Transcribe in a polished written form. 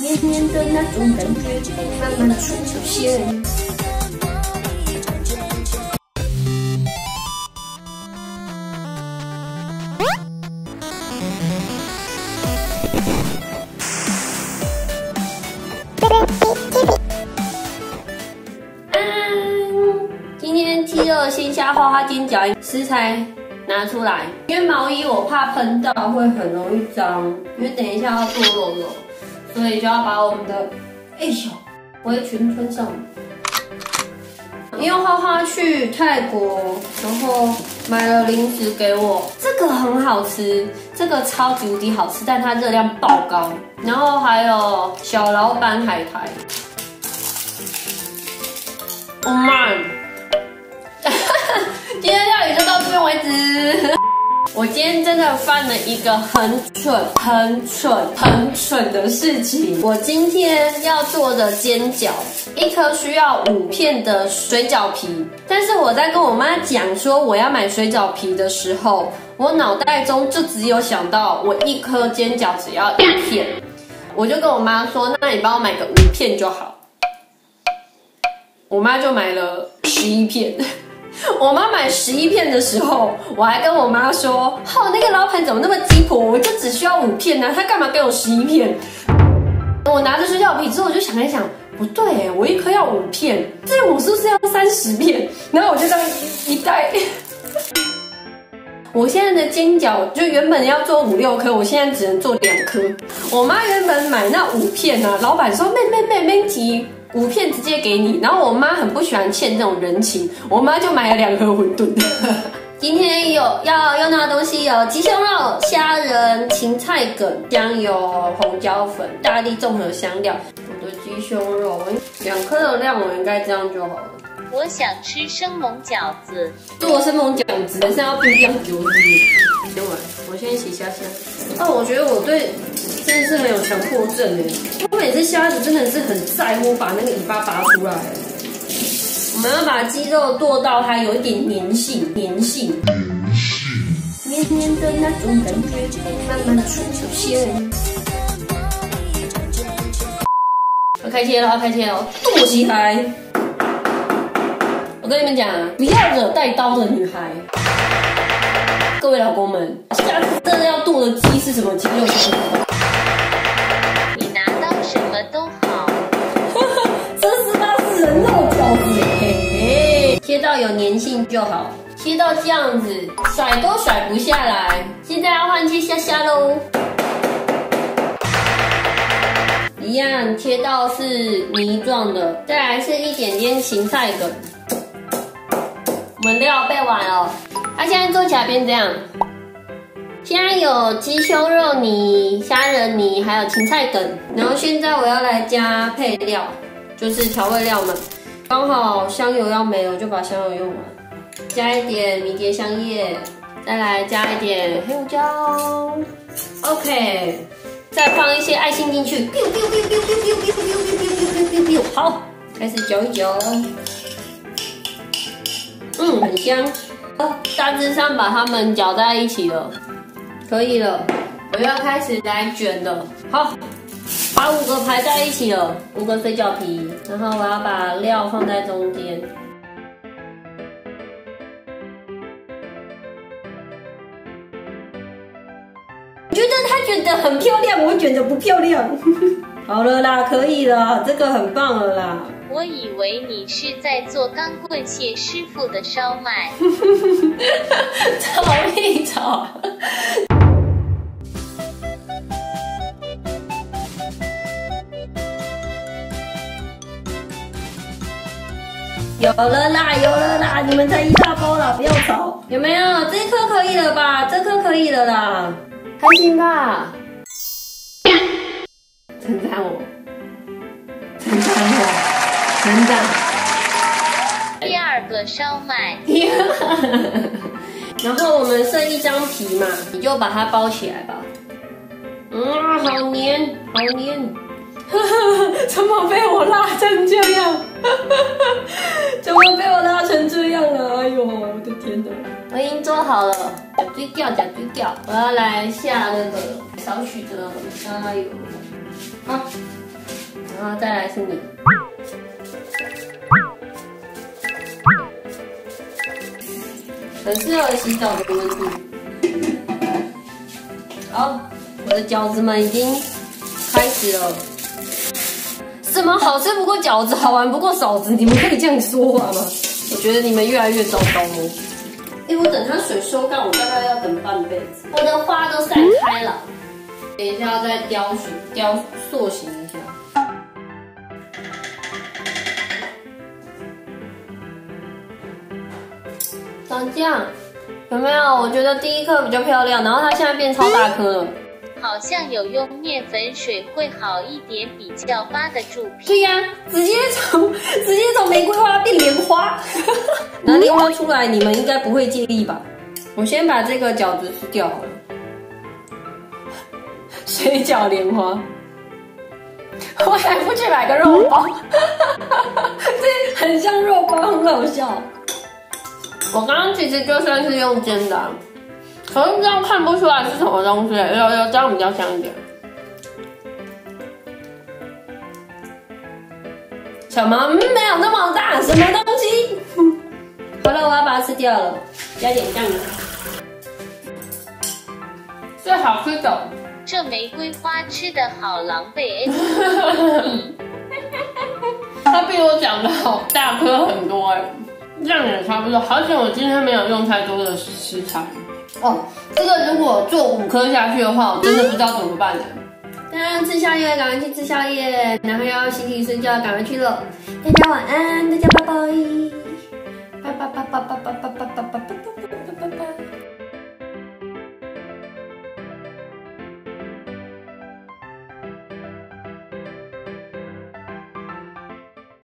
绵绵的那种感觉，慢慢出现。今天鸡肉鲜虾花花煎饺食材拿出来，因为毛衣我怕喷到会很容易脏，因为等一下要做肉肉，所以就要把我们的围裙穿上。因为花花去泰国，然后买了零食给我，这个很好吃，这个超级无敌好吃，但它热量爆高。然后还有小老板海苔。Oh man！ 今天料理就到这边为止。我今天真的犯了一个很蠢的事情。我今天要做的煎饺，一颗需要5片的水饺皮。但是我在跟我妈讲说我要买水饺皮的时候，我脑袋中就只有想到我一颗煎饺只要1片，我就跟我妈说，那你帮我买个5片就好。我妈就买了11片。我妈买11片的时候，我还跟我妈说：“那个老板怎么那么鸡婆？我就只需要5片呢，他干嘛给我11片？”我拿着水饺皮之后，我就想一想，不对，我一颗要5片，这样我是不是要30片？然后我就这样一袋。我现在的煎饺就原本要做5、6颗，我现在只能做2颗。我妈原本买那5片啊，老板说没提。5片直接给你，然后我妈很不喜欢欠这种人情，我妈就买了2盒馄饨。今天要用到的东西有鸡胸肉、虾仁、芹菜梗、香油、红椒粉、大力综合香料。我的鸡胸肉2颗的量，我应该这样就好了。 我想吃生猛饺子。 做生猛饺子，是要冰酱油是不是？等会我先洗虾虾。我觉得我真的是很有强迫症哎！我每次虾子真的是很在乎把那个尾巴拔出来。我们要把鸡肉剁到它有一点粘性，绵绵的那种感觉，慢慢出现。要开切了，剁起来！我跟你们讲啊，不要惹带刀的女孩。各位老公们，下次真的要剁的鸡是什么鸡肉是什么？ 你拿到什么都好。 这是人肉饺子，嘿，切到有粘性就好，切到这样子甩都甩不下来。现在要换切虾虾喽，一样切到是泥状的，再来是一点点芹菜梗。我们料备完了，它现在做起来变这样。现在有鸡胸肉泥、虾仁泥，还有芹菜梗。然后现在我要来加配料，就是调味料们。刚好香油要没了，就把香油用完。加一点迷迭香叶，再来加一点黑胡椒。OK， 再放一些爱心进去。好，开始搅一搅。很香。大致上把它们搅在一起了，可以了。我要开始来卷了。好，把5个排在一起了，5个水饺皮，然后我要把料放在中间。我觉得它卷得很漂亮，我卷得不漂亮。好了啦，可以了，这个很棒了啦。 我以为你是在做钢棍谢师傅的烧麦。 吵屁吵！有了啦，你们才1大包啦，不要吵。有没有？这一颗可以了吧？这颗可以了啦，开心吧？称赞我。真的。 第2个烧麦。 然后我们剩1张皮嘛，你就把它包起来吧。好黏。怎么被我拉成这样？怎么被我拉成这样了？哎呦，我的天哪！我已经做好了，假堆掉。我要来下那个少许的沙拉油。好。 然后再来是你。很适合洗澡的温度。好，我的饺子们已经开始了。什么好吃不过饺子，好玩不过嫂子？你们可以这样说话吗？我觉得你们越来越糟糕哦。我等它水收干，我大概要等半辈子。我的花都散开了，等一下要再塑形一下。长这样有没有？我觉得第一颗比较漂亮，然后它现在变超大颗了。 好像有用面粉水会好一点，比较扒得住皮。 对呀，直接从玫瑰花变莲花，拿莲花出来，你们应该不会介意吧？我先把这个饺子吃掉好了。水饺莲花，我还不去买个肉包，这很像肉包，很好笑。我刚刚其实就算是用煎的，可是这样看不出来是什么东西，有这样比较香一点。什么？没有那么大，什么东西？好了，我要把它吃掉了，加点酱油。最好吃的。 这玫瑰花吃的好狼狈它比我讲的好大颗很多哎。这样也差不多，好险我今天没有用太多的食材哦。这个如果做5颗下去的话，我真的不知道怎么办呢。当然吃宵夜，赶快去吃宵夜，然后要洗洗睡觉，赶快去了。大家晚安，大家拜拜，拜拜拜拜拜拜拜拜拜拜拜。